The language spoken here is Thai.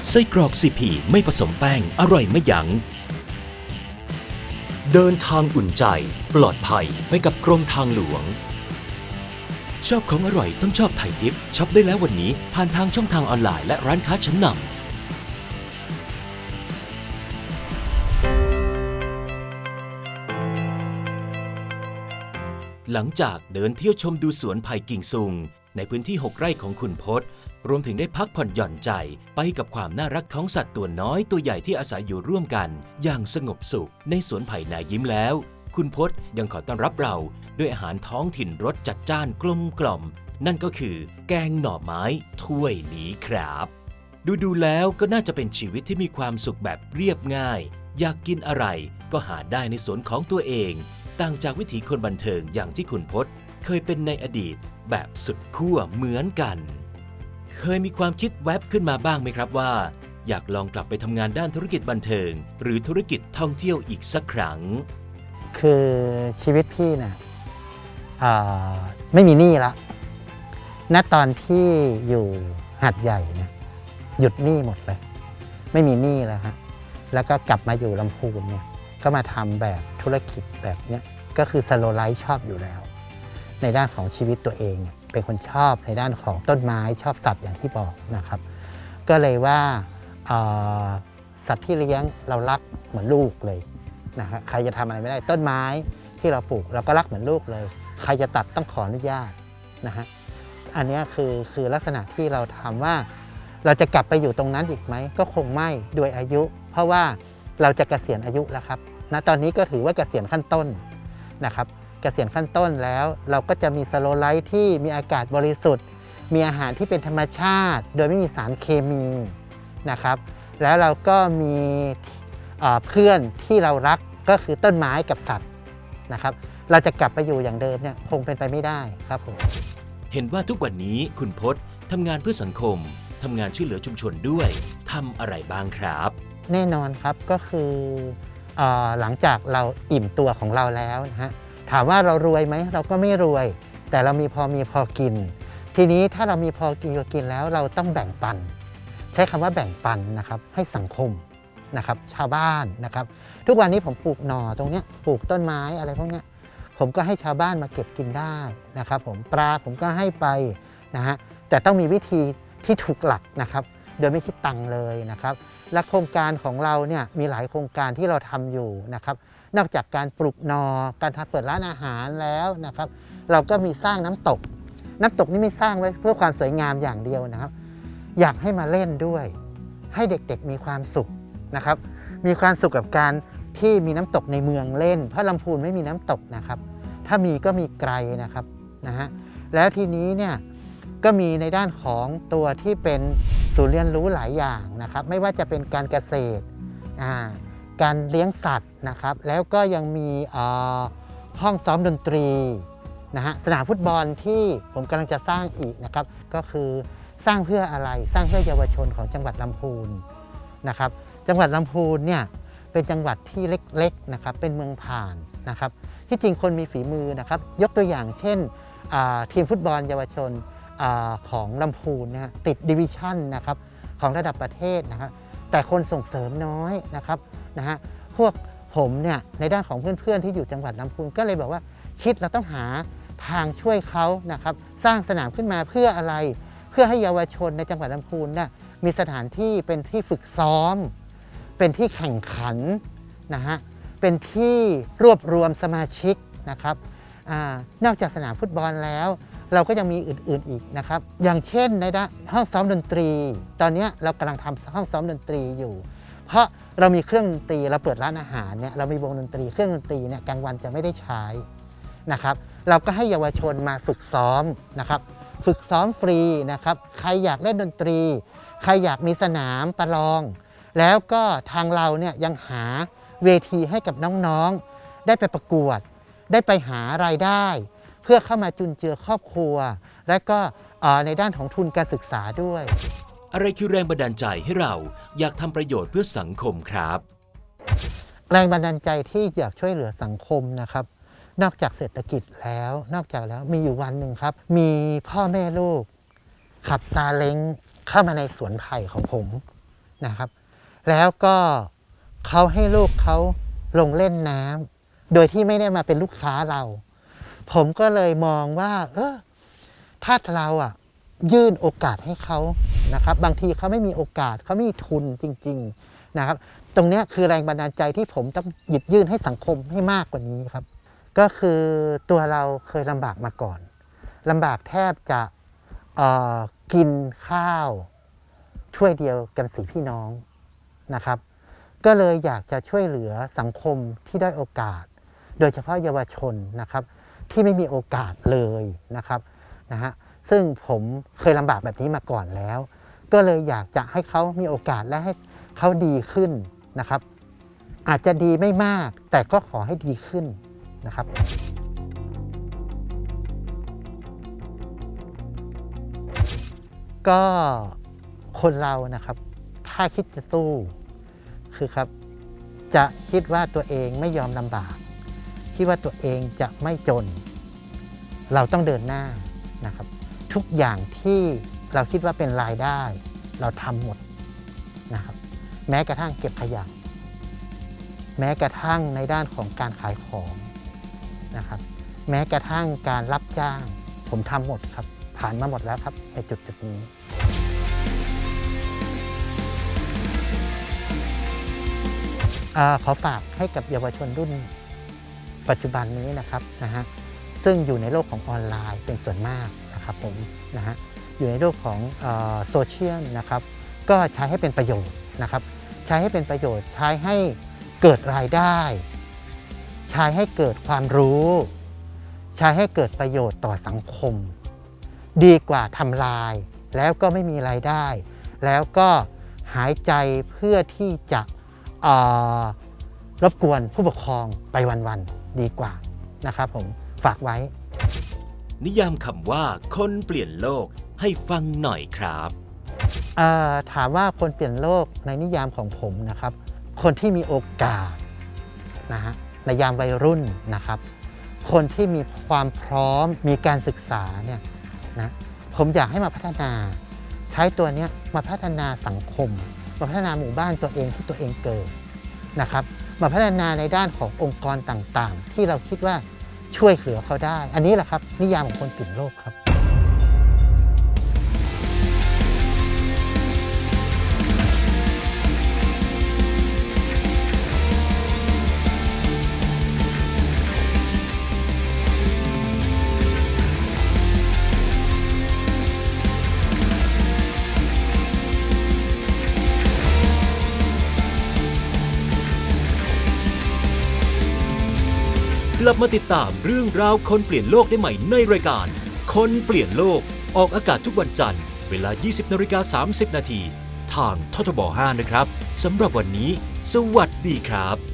ไส้กรอกซีพีไม่ผสมแป้งอร่อยไม่ยั้งเดินทางอุ่นใจปลอดภัยไปกับกรมทางหลวงชอบของอร่อยต้องชอบไทยทิปช็อปได้แล้ววันนี้ผ่านทางช่องทางออนไลน์และร้านค้าชั้นนำหลังจากเดินเที่ยวชมดูสวนไผ่กิ่งซุงในพื้นที่6 ไร่ของคุณพจน์รวมถึงได้พักผ่อนหย่อนใจไปกับความน่ารักของสัตว์ตัวน้อยตัวใหญ่ที่อาศัยอยู่ร่วมกันอย่างสงบสุขในสวนไผ่นายิ้มแล้วคุณพจน์ยังขอต้อนรับเราด้วยอาหารท้องถิ่นรสจัดจ้านกลมกล่อมนั่นก็คือแกงหน่อไม้ถ้วยนี้ครับดูแล้วก็น่าจะเป็นชีวิตที่มีความสุขแบบเรียบง่ายอยากกินอะไรก็หาได้ในสวนของตัวเองต่างจากวิถีคนบันเทิงอย่างที่คุณพจน์เคยเป็นในอดีตแบบสุดขั้วเหมือนกันเคยมีความคิดแวบขึ้นมาบ้างไหมครับว่าอยากลองกลับไปทำงานด้านธุรกิจบันเทิงหรือธุรกิจท่องเที่ยวอีกสักครั้งคือชีวิตพี่นะไม่มีหนี้ละณตอนที่อยู่หาดใหญ่เนี่ยหยุดหนี้หมดเลยไม่มีหนี้แล้วฮะแล้วก็กลับมาอยู่ลำพูนเนี่ยก็มาทำแบบธุรกิจแบบเนี้ยก็คือสโลไลฟ์ชอบอยู่แล้วในด้านของชีวิตตัวเองเป็นคนชอบในด้านของต้นไม้ชอบสัตว์อย่างที่บอกนะครับก็เลยว่าสัตว์ที่เลี้ยงเรารักเหมือนลูกเลยนะฮะใครจะทำอะไรไม่ได้ต้นไม้ที่เราปลูกเราก็รักเหมือนลูกเลยใครจะตัดต้องขออนุญาตนะฮะอันนี้คือลักษณะที่เราทำว่าเราจะกลับไปอยู่ตรงนั้นอีกไหมก็คงไม่ด้วยอายุเพราะว่าเราจะเกษียณอายุแล้วครับณตอนนี้ก็ถือว่าเกษียณขั้นต้นนะครับเกษียณขั้นต้นแล้วเราก็จะมีสโลไลฟ์ที่มีอากาศบริสุทธิ์มีอาหารที่เป็นธรรมชาติโดยไม่มีสารเคมีนะครับแล้วเราก็มีเพื่อนที่เรารักก็คือต้นไม้กับสัตว์นะครับเราจะกลับไปอยู่อย่างเดิมเนี่ยคงเป็นไปไม่ได้ครับผมเห็นว่าทุกวันนี้คุณพจน์ทำงานเพื่อสังคมทำงานช่วยเหลือชุมชนด้วยทำอะไรบ้างครับแน่นอนครับก็คือหลังจากเราอิ่มตัวของเราแล้วนะฮะถามว่าเรารวยไหมเราก็ไม่รวยแต่เรามีพอกินทีนี้ถ้าเรามีพอกินแล้วเราต้องแบ่งปันใช้คำว่าแบ่งปันนะครับให้สังคมนะครับชาวบ้านนะครับทุกวันนี้ผมปลูกหน่อตรงนี้ปลูกต้นไม้อะไรพวกนี้ผมก็ให้ชาวบ้านมาเก็บกินได้นะครับผมปลาผมก็ให้ไปนะฮะแต่ต้องมีวิธีที่ถูกหลักนะครับโดยไม่คิดตังค์เลยนะครับและโครงการของเราเนี่ยมีหลายโครงการที่เราทำอยู่นะครับนอกจากการปลูกหน่อการเปิดร้านอาหารแล้วนะครับเราก็มีสร้างน้ำตกนี่ไม่สร้างไว้เพื่อความสวยงามอย่างเดียวนะครับอยากให้มาเล่นด้วยให้เด็กๆมีความสุขนะครับมีความสุขกับการที่มีน้ำตกในเมืองเล่นเพราะลำพูนไม่มีน้ำตกนะครับถ้ามีก็มีไกลนะครับนะฮะแล้วทีนี้เนี่ยก็มีในด้านของตัวที่เป็นศูนย์เรียนรู้หลายอย่างนะครับไม่ว่าจะเป็นการเกษตรการเลี้ยงสัตว์นะครับแล้วก็ยังมีห้องซ้อมดนตรีนะฮะสนามฟุตบอลที่ผมกำลังจะสร้างอีกนะครับก็คือสร้างเพื่ออะไรสร้างเพื่อเยาวชนของจังหวัดลำพูนนะครับจังหวัดลำพูนเนี่ยเป็นจังหวัดที่เล็กๆนะครับเป็นเมืองผ่านนะครับที่จริงคนมีฝีมือนะครับยกตัวอย่างเช่นทีมฟุตบอลเยาวชนของลำพูนนะฮะติดดิวิชั่นนะครับของระดับประเทศนะครับแต่คนส่งเสริมน้อยนะครับนะฮะพวกผมเนี่ยในด้านของเพื่อนๆที่อยู่จังหวัดลำพูนก็เลยบอกว่าคิดเราต้องหาทางช่วยเขานะครับสร้างสนามขึ้นมาเพื่ออะไรเพื่อให้เยาวชนในจังหวัดลำพูนน่ะมีสถานที่เป็นที่ฝึกซ้อมเป็นที่แข่งขันนะฮะเป็นที่รวบรวมสมาชิกนะครับนอกจากสนามฟุตบอลแล้วเราก็ยังมีอื่นๆอีกนะครับอย่างเช่นในด้านห้องซ้อมดนตรีตอนนี้เรากำลังทำห้องซ้อมดนตรีอยู่เพราะเรามีเครื่องดนตรีเราเปิดร้านอาหารเนี่ยเรามีวงดนตรีเครื่องดนตรีเนี่ยกลางวันจะไม่ได้ใช้นะครับเราก็ให้เยาวชนมาฝึกซ้อมนะครับฝึกซ้อมฟรีนะครับใครอยากเล่นดนตรีใครอยากมีสนามประลองแล้วก็ทางเราเนี่ยยังหาเวทีให้กับน้องๆได้ไปประกวดได้ไปหารายได้เพื่อเข้ามาจุนเจือครอบครัวและก็ในด้านของทุนการศึกษาด้วยอะไรคือแรงบันดาลใจให้เราอยากทำประโยชน์เพื่อสังคมครับแรงบันดาลใจที่อยากช่วยเหลือสังคมนะครับนอกจากเศรษฐกิจแล้วมีอยู่วันหนึ่งครับมีพ่อแม่ลูกขับซาเล้งเข้ามาในสวนไผ่ของผมนะครับแล้วก็เขาให้ลูกเขาลงเล่นน้ำโดยที่ไม่ได้มาเป็นลูกค้าเราผมก็เลยมองว่าถ้าเรายื่นโอกาสให้เขานะครับบางทีเขาไม่มีโอกาสเขาไม่มีทุนจริงๆนะครับตรงนี้คือแรงบันดาลใจที่ผมต้องหยิบยื่นให้สังคมให้มากกว่านี้ครับก็คือตัวเราเคยลำบากมาก่อนลำบากแทบจะกินข้าวถ้วยเดียวกัน4 พี่น้องนะครับก็เลยอยากจะช่วยเหลือสังคมที่ได้โอกาสโดยเฉพาะเยาวชนนะครับที่ไม่มีโอกาสเลยนะครับซึ่งผมเคยลำบากแบบนี้มาก่อนแล้วก็เลยอยากจะให้เขามีโอกาสและให้เขาดีขึ้นนะครับอาจจะดีไม่มากแต่ก็ขอให้ดีขึ้นนะครับก็คนเรานะครับถ้าคิดจะสู้คือครับจะคิดว่าตัวเองไม่ยอมลำบากคิดว่าตัวเองจะไม่จนเราต้องเดินหน้านะครับทุกอย่างที่เราคิดว่าเป็นรายได้เราทำหมดนะครับแม้กระทั่งเก็บขยะแม้กระทั่งในด้านของการขายของนะครับแม้กระทั่งการรับจ้างผมทำหมดครับผ่านมาหมดแล้วครับในจุดนี้ขอฝากให้กับเยาวชนรุ่นปัจจุบันนี้นะครับซึ่งอยู่ในโลกของออนไลน์เป็นส่วนมากนะครับผมอยู่ในโลกของโซเชียลนะครับก็ใช้ให้เป็นประโยชน์นะครับใช้ให้เป็นประโยชน์ใช้ให้เกิดรายได้ใช้ให้เกิดความรู้ใช้ให้เกิดประโยชน์ต่อสังคมดีกว่าทำลายแล้วก็ไม่มีรายได้แล้วก็หายใจเพื่อที่จะรบกวนผู้ปกครองไปวันๆดีกว่านะครับผมฝากไว้นิยามคำว่าคนเปลี่ยนโลกให้ฟังหน่อยครับถามว่าคนเปลี่ยนโลกในนิยามของผมนะครับคนที่มีโอกาสในยามวัยรุ่นนะครับคนที่มีความพร้อมมีการศึกษาเนี่ยนะผมอยากให้มาพัฒนาใช้ตัวนี้มาพัฒนาสังคมมาพัฒนาหมู่บ้านตัวเองที่ตัวเองเกิดนะครับมาพัฒนาในด้านขององค์กรต่างๆที่เราคิดว่าช่วยเหลือเขาได้อันนี้แหละครับนิยามของคนเปลี่ยนโลกครับกลับมาติดตามเรื่องราวคนเปลี่ยนโลกได้ใหม่ในรายการคนเปลี่ยนโลกออกอากาศทุกวันจันทร์เวลา 20:30 น.ทางททบ 5 นะครับสำหรับวันนี้สวัสดีครับ